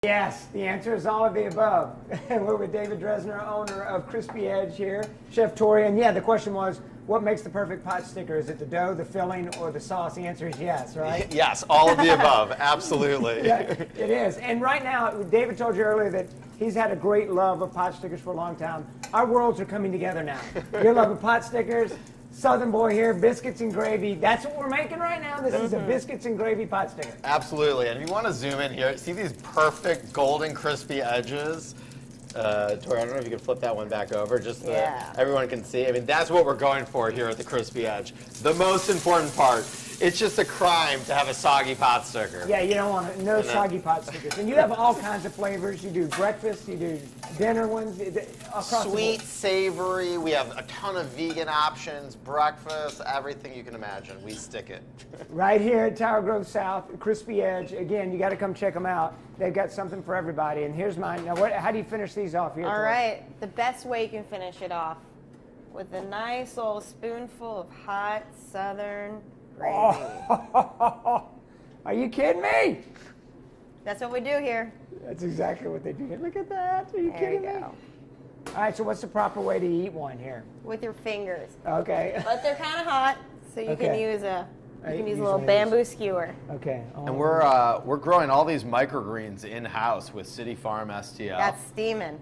Yes, the answer is all of the above. We're with David Dresner, owner of Crispy Edge here, Chef Tori. And yeah, the question was, what makes the perfect pot sticker? Is it the dough, the filling, or the sauce? The answer is yes, right? Yes, all of the above, absolutely. Yeah, it is. And right now, David told you earlier that he's had a great love of pot stickers for a long time. Our worlds are coming together now. Your love of pot stickers, Southern boy here, biscuits and gravy. That's what we're making right now. This is a biscuits and gravy pot sticker. Absolutely. And if you want to zoom in here, see these perfect golden crispy edges? Tori, I don't know if you can flip that one back over just so that everyone can see. I mean, that's what we're going for here at the Crispy Edge. The most important part. It's just a crime to have a soggy pot sticker. Yeah, you don't want no soggy pot stickers. And you have all kinds of flavors. You do breakfast, you do dinner ones, across the Sweet, board. savory. We have a ton of vegan options, breakfast, everything you can imagine. We stick it. Right here at Tower Grove South, Crispy Edge. Again, you got to come check them out. They've got something for everybody. And here's mine. Now, how do you finish these off here? All right, the best way you can finish it off with a nice old spoonful of hot Southern gravy. Oh, are you kidding me? That's what we do here. That's exactly what they do. Look at that. Are you kidding me? Go. All right, so what's the proper way to eat one here? With your fingers. Okay. But they're kind of hot, so you can use a little bamboo skewer. Okay. Oh. And we're growing all these microgreens in-house with City Farm STL. That's steaming.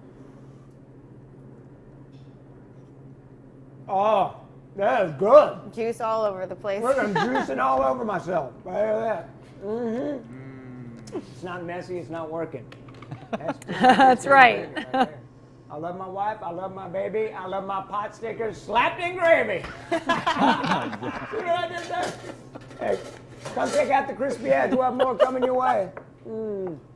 Oh, that is good. Juice all over the place. Look, I'm juicing all over myself. Right at that. It's not messy. It's not working. That's right. I love my wife. I love my baby. I love my pot stickers slapped in gravy. See what I did there? Hey, come check out the Crispy Edge. We'll have more coming your way.